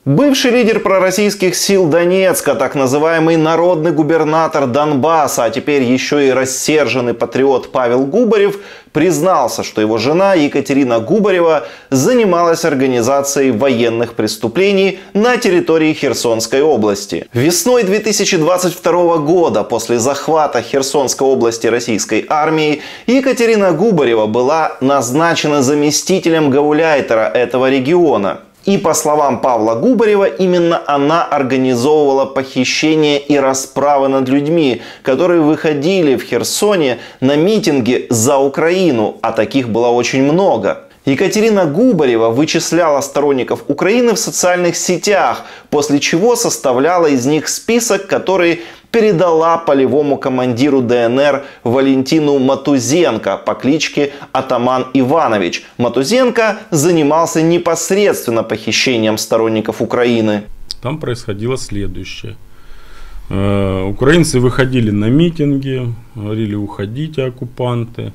Бывший лидер пророссийских сил Донецка, так называемый народный губернатор Донбасса, а теперь еще и рассерженный патриот Павел Губарев, признался, что его жена Екатерина Губарева занималась организацией военных преступлений на территории Херсонской области. Весной 2022 года, после захвата Херсонской области российской армией, Екатерина Губарева была назначена заместителем гауляйтера этого региона. И по словам Павла Губарева, именно она организовывала похищение и расправы над людьми, которые выходили в Херсоне на митинги за Украину, а таких было очень много. Екатерина Губарева вычисляла сторонников Украины в социальных сетях, после чего составляла из них список, который передала полевому командиру ДНР Валентину Матузенко по кличке Атаман Иванович. Матузенко занимался непосредственно похищением сторонников Украины. Там происходило следующее. Украинцы выходили на митинги, говорили: уходите, оккупанты.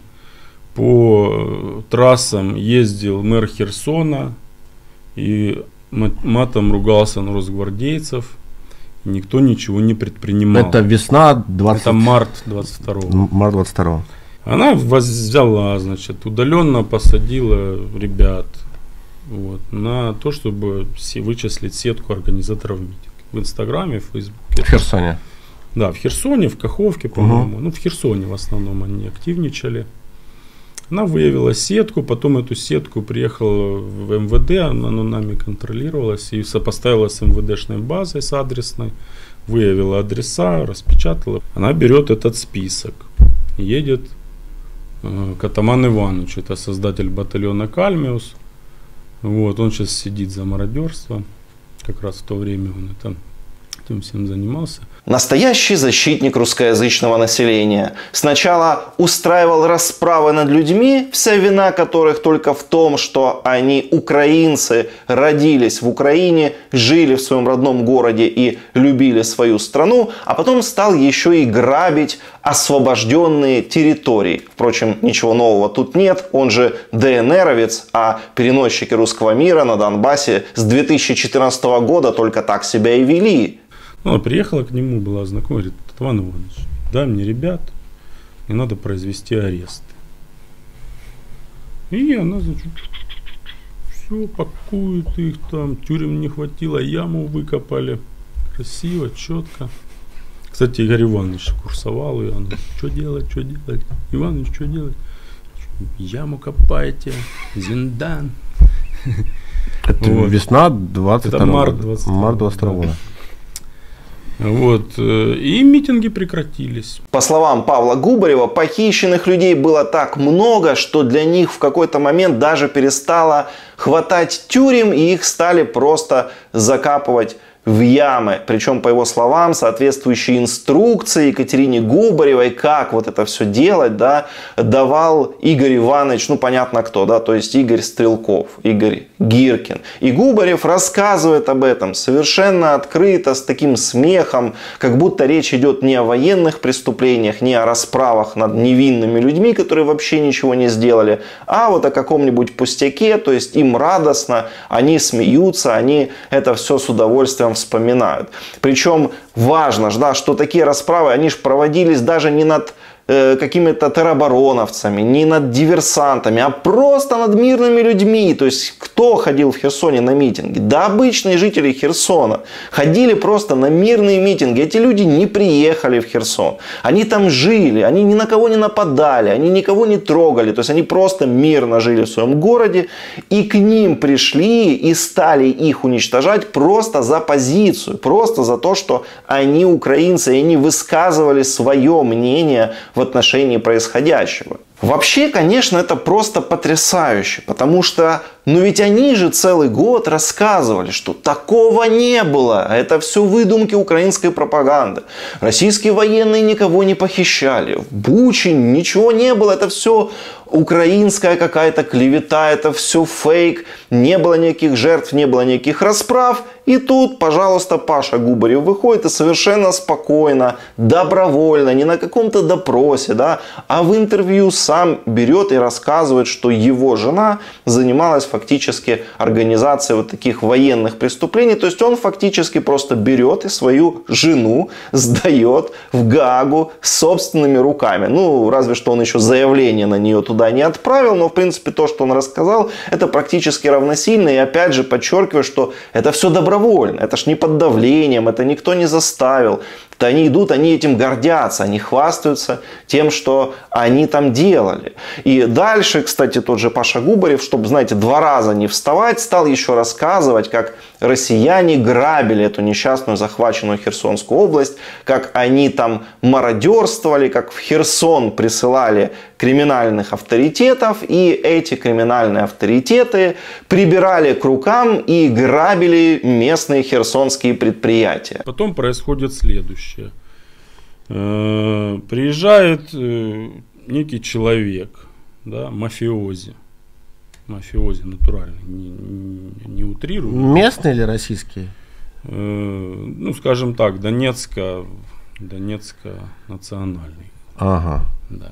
По трассам ездил мэр Херсона и матом ругался на росгвардейцев. Никто ничего не предпринимал. Это весна 20... Это март 22-го. Март 22-го. Она взяла, значит, удаленно посадила ребят на то, чтобы вычислить сетку организаторов митинга. В Инстаграме, в Фейсбуке. В Херсоне. Да, в Херсоне, в Каховке, по-моему. Ну, в Херсоне в основном они активничали. Она выявила сетку, потом эту сетку приехала в МВД, она нами контролировалась и сопоставила с МВДшной базой, с адресной, выявила адреса, распечатала. Она берет этот список, едет к Атаману Ивановичу, это создатель батальона Кальмиус. Он сейчас сидит за мародерство, как раз в то время он этим всем занимался. Настоящий защитник русскоязычного населения. Сначала устраивал расправы над людьми, вся вина которых только в том, что они украинцы, родились в Украине, жили в своем родном городе и любили свою страну, а потом стал еще и грабить освобожденные территории. Впрочем, ничего нового тут нет, он же ДНРовец, а переносчики русского мира на Донбассе с 2014 года только так себя и вели. Она приехала к нему, была знакома, говорит: Атаман Иванович, дай мне ребят, мне надо произвести аресты. И она, значит, все пакует их там, тюрем не хватило, яму выкопали, красиво, четко. Кстати, Игорь Иванович курсовал ее, она: что делать, Иванович, что делать? Яму копайте, зиндан. Это весна 22 Это март 22 года. И митинги прекратились. По словам Павла Губарева, похищенных людей было так много, что для них в какой-то момент даже перестало хватать тюрем, и их стали просто закапывать в ямы. Причем, по его словам, соответствующие инструкции Екатерине Губаревой, как вот это все делать, да, давал Игорь Иванович, ну понятно кто, да, то есть Игорь Стрелков, Игорь Гиркин. И Губарев рассказывает об этом совершенно открыто, с таким смехом, как будто речь идет не о военных преступлениях, не о расправах над невинными людьми, которые вообще ничего не сделали, а вот о каком-нибудь пустяке, то есть им радостно, они смеются, они это все с удовольствием вспоминают. Причем важно, да, что такие расправы, они же проводились даже не над какими-то теробороновцами, не над диверсантами, а просто над мирными людьми. То есть, кто ходил в Херсоне на митинги? Да обычные жители Херсона ходили просто на мирные митинги. Эти люди не приехали в Херсон. Они там жили, они ни на кого не нападали, они никого не трогали. То есть, они просто мирно жили в своем городе. И к ним пришли и стали их уничтожать просто за позицию. Просто за то, что они украинцы, и они высказывали свое мнение в отношении происходящего. Вообще, конечно, это просто потрясающе, потому что, ведь они же целый год рассказывали, что такого не было, это все выдумки украинской пропаганды. Российские военные никого не похищали, в Буче ничего не было, это все украинская какая-то клевета, это все фейк, не было никаких жертв, не было никаких расправ. И тут, пожалуйста, Паша Губарев выходит и совершенно спокойно, добровольно, не на каком-то допросе, да, а в интервью сам берет и рассказывает, что его жена занималась фактически организацией вот таких военных преступлений. То есть он фактически просто берет и свою жену сдает в Гаагу собственными руками. Ну, разве что он еще заявление на нее туда не отправил, но в принципе то, что он рассказал, это практически равносильно. И опять же подчеркиваю, что это все добровольно, это ж не под давлением, это никто не заставил. Это они идут, они этим гордятся, они хвастаются тем, что они там делали. И дальше, кстати, тот же Паша Губарев, чтобы, знаете, 2 раза не вставать, стал еще рассказывать, как россияне грабили эту несчастную захваченную Херсонскую область, как они там мародерствовали, как в Херсон присылали криминальных авторитетов, и эти криминальные авторитеты прибирали к рукам и грабили местные херсонские предприятия. Потом происходит следующее. Приезжает некий человек, да, мафиози. Мафиози натуральный, не утрирую. Местный или российский? Ну, скажем так, Донецко-национальный. Ага. Да.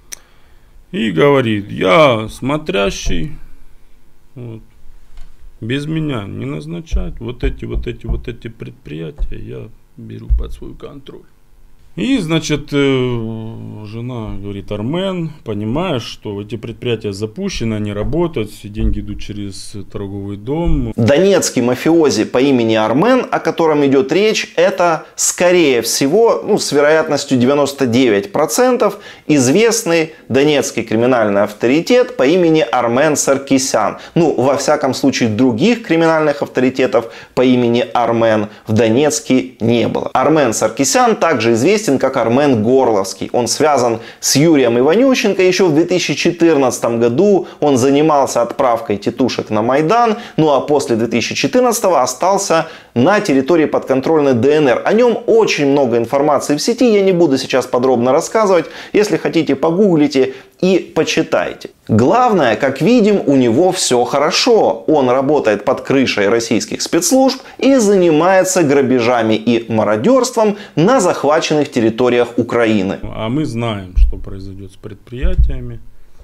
И говорит: я смотрящий, вот, без меня не назначать, вот эти предприятия я беру под свой контроль. И, значит, жена говорит: Армен, понимаешь, что эти предприятия запущены, они работают, все деньги идут через торговый дом. Донецкий мафиози по имени Армен, о котором идет речь, это, скорее всего, ну, с вероятностью 99%, известный донецкий криминальный авторитет по имени Армен Саркисян. Ну, во всяком случае, других криминальных авторитетов по имени Армен в Донецке не было. Армен Саркисян также известен как Армен Горловский. Он связан с Юрием Иванющенко. Еще в 2014 году он занимался отправкой тетушек на Майдан. Ну а после 2014 остался на территории подконтрольной ДНР. О нем очень много информации в сети. Я не буду сейчас подробно рассказывать. Если хотите, погуглите и почитайте. Главное, как видим, у него все хорошо. Он работает под крышей российских спецслужб и занимается грабежами и мародерством на захваченных территориях Украины. А мы знаем, что произойдет с предприятиями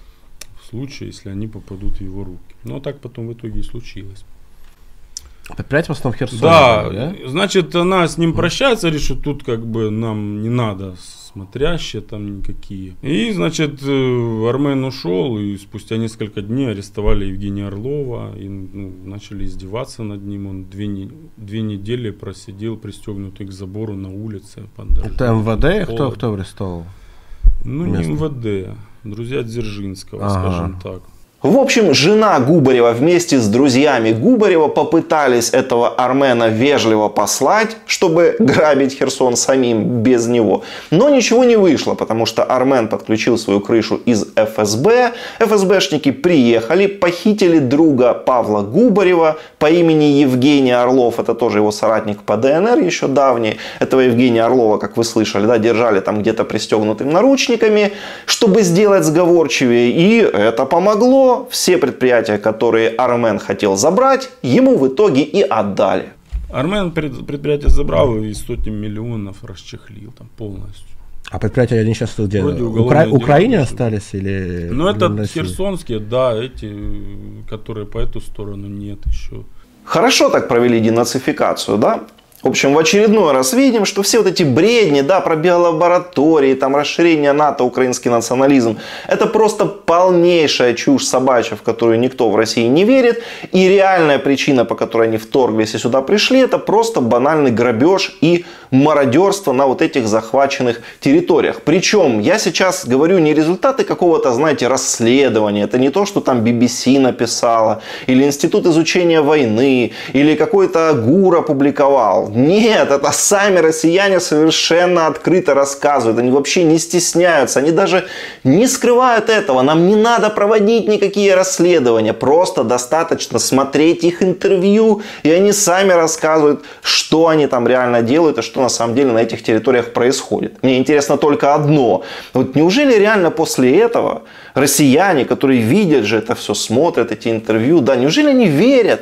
в случае, если они попадут в его руки. Но так потом в итоге и случилось. Предприятие в основном в Херсоне. Да, значит, она с ним прощается, говорит, что тут как бы нам не надо смотрящие там никакие. И, значит, Армен ушел, и спустя несколько дней арестовали Евгения Орлова и начали издеваться над ним. Он две недели просидел пристегнутый к забору на улице. Это МВД? Кто арестовал? Ну, не МВД, друзья Дзержинского, скажем так. В общем, жена Губарева вместе с друзьями Губарева попытались этого Армена вежливо послать, чтобы грабить Херсон самим без него. Но ничего не вышло, потому что Армен подключил свою крышу из ФСБ. ФСБшники приехали, похитили друга Павла Губарева по имени Евгений Орлов. Это тоже его соратник по ДНР еще давний. Этого Евгения Орлова, как вы слышали, да, держали там где-то пристегнутым наручниками, чтобы сделать сговорчивее. И это помогло. Все предприятия, которые Армен хотел забрать, ему в итоге и отдали. Армен предприятие забрал и сотни миллионов расчехлил там полностью. А предприятия они сейчас где? Украине остались или? Ну это херсонские, да, эти, которые по эту сторону нет еще. Хорошо так провели денацификацию, да? В общем, в очередной раз видим, что все вот эти бредни, да, про биолаборатории, там расширение НАТО, украинский национализм, это просто полнейшая чушь собачья, в которую никто в России не верит. И реальная причина, по которой они вторглись и сюда пришли, это просто банальный грабеж и мародерство на вот этих захваченных территориях. Причем я сейчас говорю не результаты какого-то, знаете, расследования. Это не то, что там BBC написала, или Институт изучения войны, или какой-то ГУР опубликовал. Нет, это сами россияне совершенно открыто рассказывают. Они вообще не стесняются. Они даже не скрывают этого. Нам не надо проводить никакие расследования. Просто достаточно смотреть их интервью. И они сами рассказывают, что они там реально делают и что на самом деле на этих территориях происходит. Мне интересно только одно. Вот неужели реально после этого россияне, которые видят же это все, смотрят эти интервью, да, неужели они верят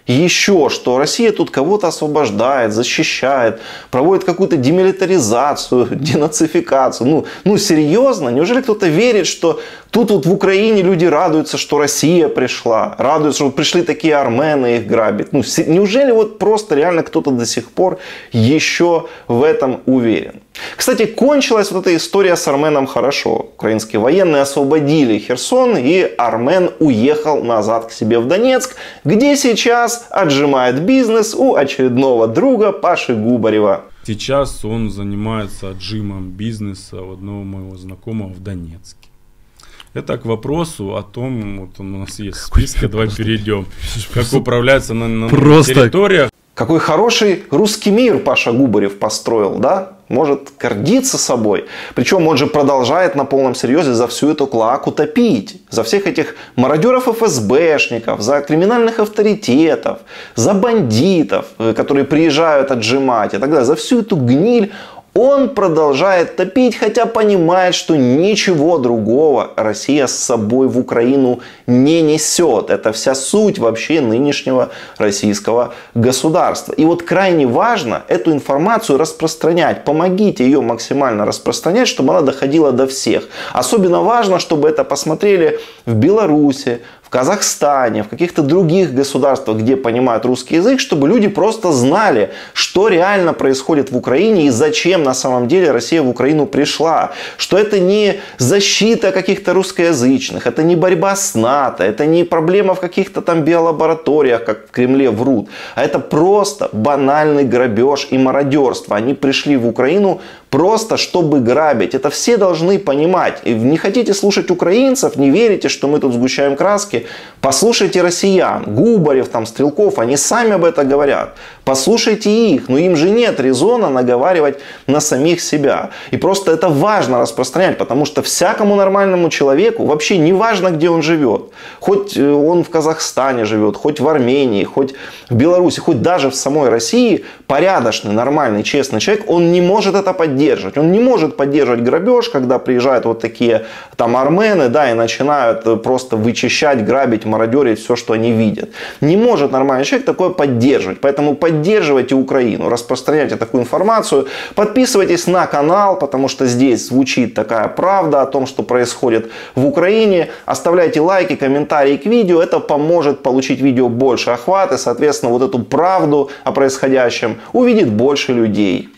еще, что Россия тут кого-то освобождает, защищает, проводит какую-то демилитаризацию, денацификацию. Ну серьезно? Неужели кто-то верит, что тут вот в Украине люди радуются, что Россия пришла, радуются, что вот пришли такие армены их грабить? Ну, неужели вот просто реально кто-то до сих пор еще в этом уверен? Кстати, кончилась вот эта история с Арменом хорошо. Украинские военные освободили Херсон, и Армен уехал назад к себе в Донецк, где сейчас отжимает бизнес у очередного друга Паши Губарева. Сейчас он занимается отжимом бизнеса у одного моего знакомого в Донецке. Это к вопросу о том, вот у нас есть список, давай перейдем, как управляться на территориях. Какой хороший русский мир Паша Губарев построил, да? Может гордиться собой. Причем он же продолжает на полном серьезе за всю эту клоаку топить. За всех этих мародеров ФСБшников, за криминальных авторитетов, за бандитов, которые приезжают отжимать и так далее. За всю эту гниль он продолжает топить, хотя понимает, что ничего другого Россия с собой в Украину не несет. Это вся суть вообще нынешнего российского государства. И вот крайне важно эту информацию распространять. Помогите ее максимально распространять, чтобы она доходила до всех. Особенно важно, чтобы это посмотрели в Беларуси, в Казахстане, в каких-то других государствах, где понимают русский язык, чтобы люди просто знали, что реально происходит в Украине и зачем на самом деле Россия в Украину пришла. Что это не защита каких-то русскоязычных, это не борьба с НАТО, это не проблема в каких-то там биолабораториях, как в Кремле врут, а это просто банальный грабеж и мародерство. Они пришли в Украину просто чтобы грабить. Это все должны понимать. И не хотите слушать украинцев, не верите, что мы тут сгущаем краски, послушайте россиян. Губарев, там, Стрелков, они сами об этом говорят. Послушайте их. Но им же нет резона наговаривать на самих себя. И просто это важно распространять, потому что всякому нормальному человеку вообще не важно, где он живет. Хоть он в Казахстане живет, хоть в Армении, хоть в Беларуси, хоть даже в самой России, порядочный, нормальный, честный человек, он не может это поддерживать. Он не может поддерживать грабеж, когда приезжают вот такие там армены, да, и начинают просто вычищать, грабить, мародерить все, что они видят. Не может нормальный человек такое поддерживать. Поэтому поддерживайте Украину, распространяйте такую информацию. Подписывайтесь на канал, потому что здесь звучит такая правда о том, что происходит в Украине. Оставляйте лайки, комментарии к видео. Это поможет получить видео больше охват. И, соответственно, вот эту правду о происходящем увидит больше людей.